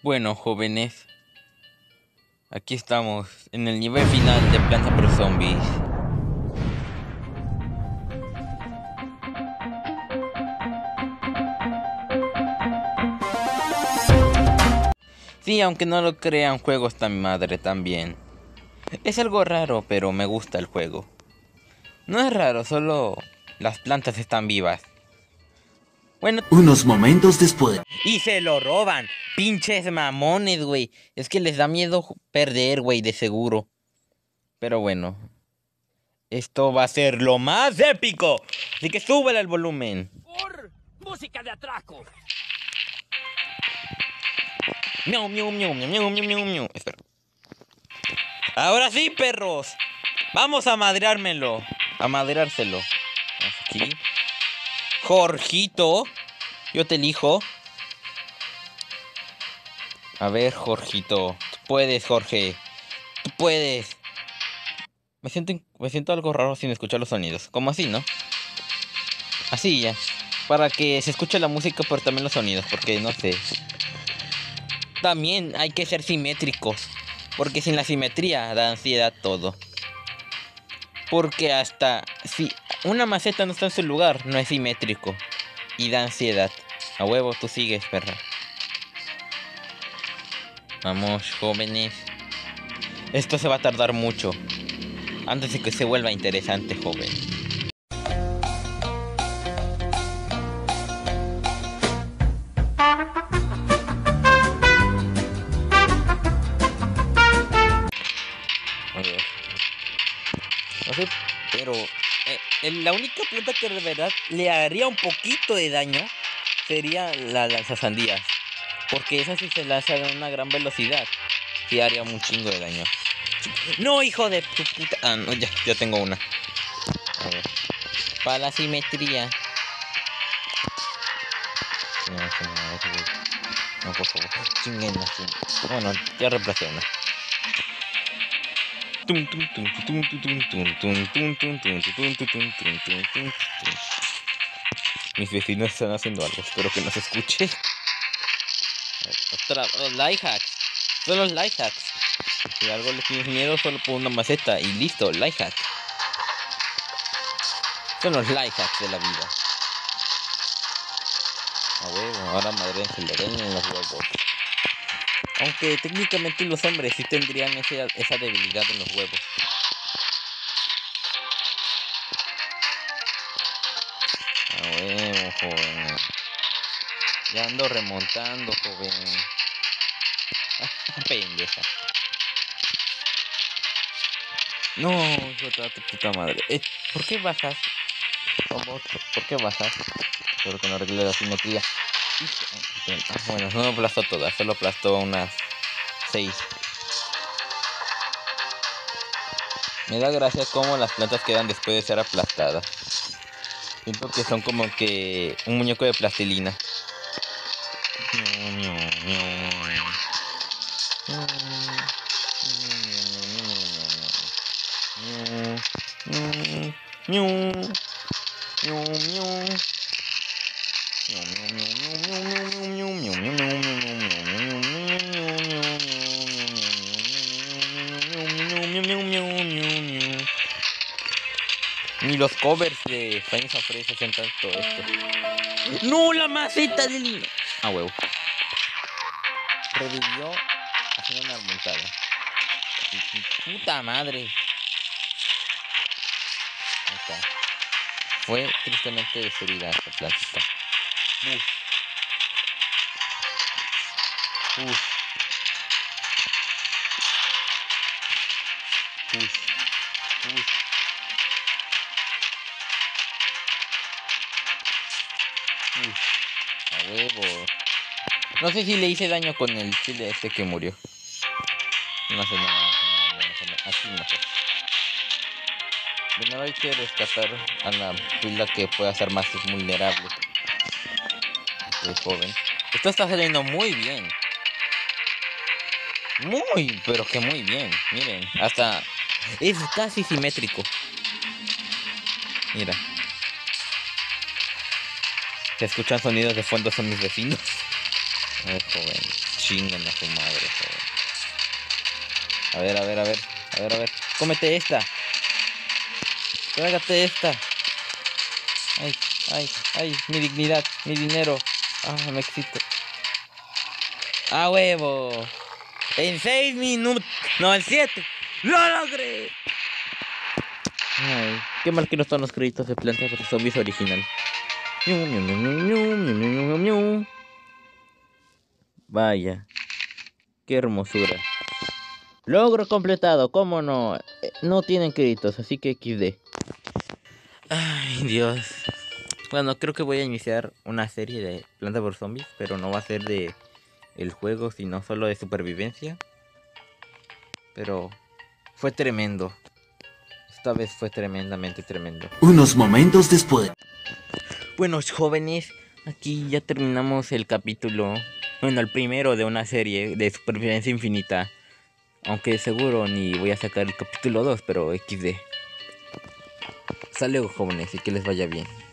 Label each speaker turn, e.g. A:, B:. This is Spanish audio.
A: Bueno, jóvenes, aquí estamos en el nivel final de Planta vs Zombies. Sí, aunque no lo crean, juego está mi madre también. Es algo raro, pero me gusta el juego. No es raro, solo las plantas están vivas. Bueno,
B: Unos momentos después.
A: y se lo roban. Pinches mamones, güey. Es que les da miedo perder, güey, de seguro. Pero bueno, esto va a ser lo más épico. Así que súbele el volumen.
C: Por música de atraco.
A: Miau, miau, miau, miau, miau, miau, miau, miau. Espera. Ahora sí, perros. Vamos a madreármelo. A madreárselo. Aquí. Jorgito. Yo te elijo. A ver, Jorgito. Tú puedes, Jorge. Tú puedes. Me siento algo raro sin escuchar los sonidos. Como así, ¿no? Así ya. Para que se escuche la música, pero también los sonidos. Porque no sé. También hay que ser simétricos. Porque sin la simetría da ansiedad todo. Porque hasta si una maceta no está en su lugar, no es simétrico. Y da ansiedad. A huevo, tú sigues, perra. Vamos, jóvenes. Esto se va a tardar mucho. Antes de que se vuelva interesante, joven. A ver. No sé, pero la única planta que de verdad le haría un poquito de daño sería la lanzasandías. Porque esa sí se lanza a una gran velocidad. Sí haría un chingo de daño. No, hijo de tu puta. Ah, no, ya tengo una. A ver. Para la simetría. No, por favor. Chinguen así. Bueno, ya reemplacé una. Mis vecinos están haciendo algo. Espero que no se escuche. Otra, los life hacks. Son los life hacks. Si algo le tienes miedo, solo pon una maceta y listo, life hack. Son los life hacks de la vida. A huevo, ahora madre se le den en los huevos. Aunque técnicamente los hombres sí tendrían esa debilidad en los huevos. A huevo, joven. Ya ando remontando, joven. Pendeja. No, hijo de tu puta madre. ¿Por qué bajas? ¿Por qué bajas? Espero que no arregle la simetría. Bueno, no aplastó todas, solo aplastó unas 6. Me da gracia cómo las plantas quedan después de ser aplastadas. Siento que son como que un muñeco de plastilina. Ni los covers de Finance of Fresh hacen tanto esto. ¡No, la maceta de Lino! Ah, huevo. Revivió haciendo una remontada. ¡Puta madre! Ahí está. Fue tristemente destruida esta plantita. Uf. Uf. Uf. Uf. Uf. A huevo. No sé si le hice daño con el chile este que murió. No sé, no. Así no sé. Primero hay que rescatar a la pila que pueda ser más vulnerable. Este joven. Esto está saliendo muy bien. Pero que muy bien. Miren, hasta es casi simétrico. Mira. Se escuchan sonidos de fondo, son mis vecinos. A ver, joven. Chingan a su madre, joder. A ver. Cómete esta. Trágate esta. Ay, mi dignidad, mi dinero. Me excito. ¡A huevo! En 6 minutos. No, en 7. ¡Lo logré! Ay, qué mal que no están los créditos de Planta vs Zombies original. Vaya, qué hermosura. Logro completado, ¿cómo no? No tienen créditos, así que XD. Ay, Dios. Bueno, creo que voy a iniciar una serie de Planta vs Zombies, pero no va a ser de el juego, sino solo de supervivencia. Pero fue tremendo. Esta vez fue tremendamente tremendo.
B: Unos momentos después.
A: Bueno, jóvenes, aquí ya terminamos el capítulo. Bueno, el primero de una serie de supervivencia infinita. Aunque seguro ni voy a sacar el capítulo 2, pero XD. Hasta luego, jóvenes, y que les vaya bien.